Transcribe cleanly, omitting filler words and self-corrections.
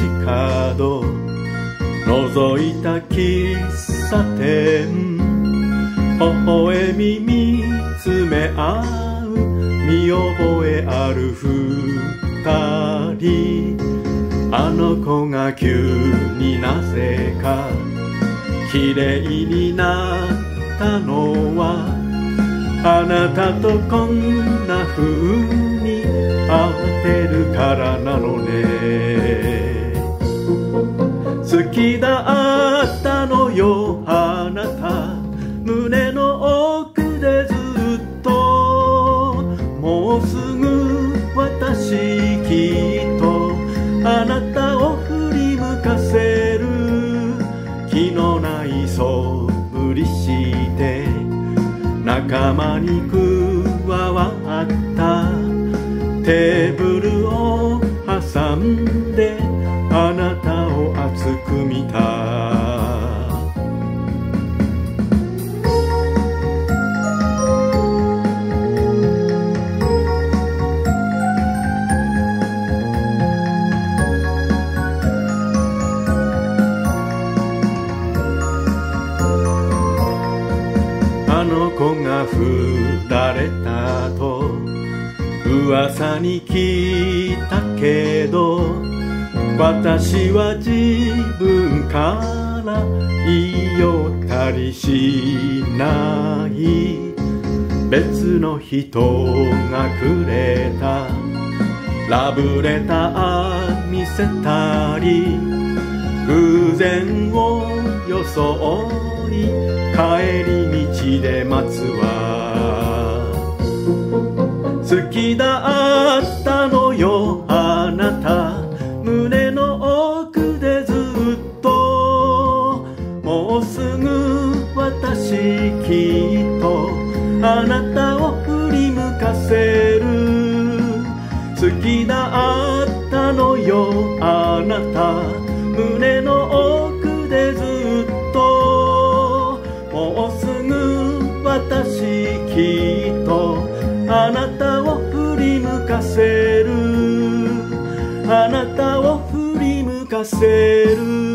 角覗いた喫茶店、微笑み見つめ合う見覚えある二人。あの子が急になぜか綺麗になったのは、あなたとこんな風に慌てるからなのね。好きだったのよあなた、胸の奥でずっと。もうすぐ私きっとあなたを振り向かせる。気のないそぶりして仲間に加わった。テーブルを挟んであなたを熱く見た。あの子が振られたと噂に聞いたけど、私は自分から言いよったりしない。別の人がくれたラブレター見せたり、偶然を装い帰り道で待つわ。好きだったのよあなた、胸の奥でずっと。もうすぐ私きっとあなたを振り向かせる。好きだったのよあなた、胸の奥でずっと。もうすぐ私きっとあなたを振り向かせる。あなたを振り向かせる。